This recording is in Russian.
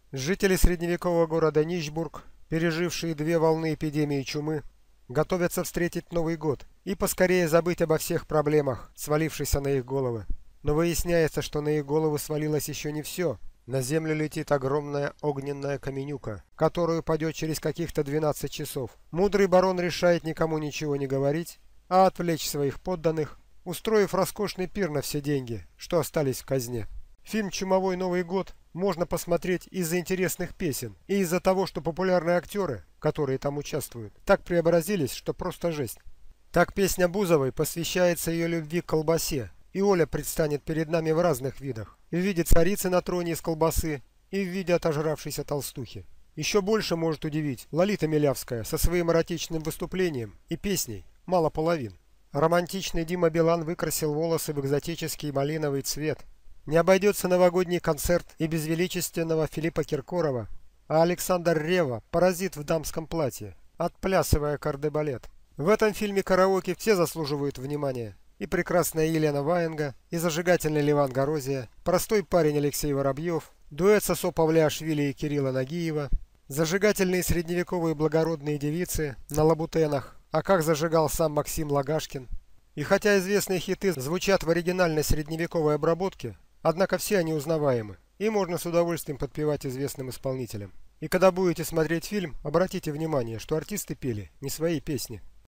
Жители средневекового города Нищбург, пережившие две волны эпидемии чумы, готовятся встретить Новый год и поскорее забыть обо всех проблемах, свалившихся на их головы. Но выясняется, что на их головы свалилось еще не все. На землю летит огромная огненная каменюка, которая упадет через каких-то 12 часов. Мудрый барон решает никому ничего не говорить, а отвлечь своих подданных, устроив роскошный пир на все деньги, что остались в казне. Фильм «Чумовой Новый год» можно посмотреть из-за интересных песен и из-за того, что популярные актеры, которые там участвуют, так преобразились, что просто жесть. Так песня Бузовой посвящается ее любви к колбасе, и Оля предстанет перед нами в разных видах. В виде царицы на троне из колбасы и в виде отожравшейся толстухи. Еще больше может удивить Лолита Милявская со своим эротичным выступлением и песней «Мало половин». Романтичный Дима Билан выкрасил волосы в экзотический малиновый цвет. Не обойдется новогодний концерт и без величественного Филиппа Киркорова, а Александр Ревва паразит в дамском платье, отплясывая кардебалет. В этом фильме караоке все заслуживают внимания. И прекрасная Елена Ваенга, и зажигательный Леван Горозия, простой парень Алексей Воробьев, дуэт Сосо Павлиашвили и Кирилла Нагиева, зажигательные средневековые благородные девицы на лабутенах, а как зажигал сам Максим Лагашкин. И хотя известные хиты звучат в оригинальной средневековой обработке, однако все они узнаваемы, и можно с удовольствием подпевать известным исполнителям. И когда будете смотреть фильм, обратите внимание, что артисты пели не свои песни.